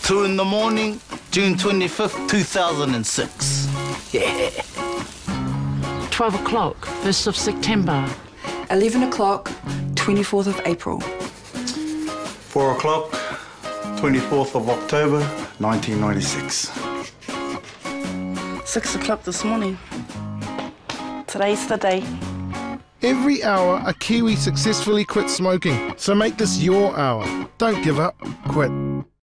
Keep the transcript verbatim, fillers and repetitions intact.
Two in the morning, June twenty-fifth, two thousand six. Yeah. twelve o'clock, first of September. eleven o'clock, twenty-fourth of April. Four o'clock, twenty-fourth of October, nineteen ninety-six. Six o'clock this morning. Today's the day. Every hour, a Kiwi successfully quits smoking. So make this your hour. Don't give up, quit.